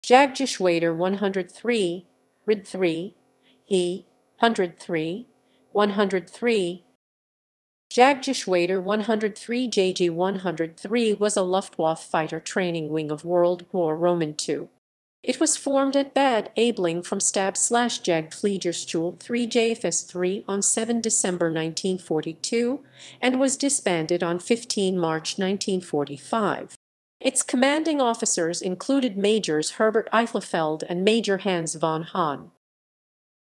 Jagdgeschwader 103, Rid 3, E, 103, 103. Jagdgeschwader 103 JG 103 was a Luftwaffe fighter training wing of World War II. It was formed at Bad Aibling from Stab/Jagdfliegerschule 3 JFS 3 on 7 December 1942 and was disbanded on 15 March 1945. Its commanding officers included Majors Herbert Ihlefeld and Major Hans von Hahn.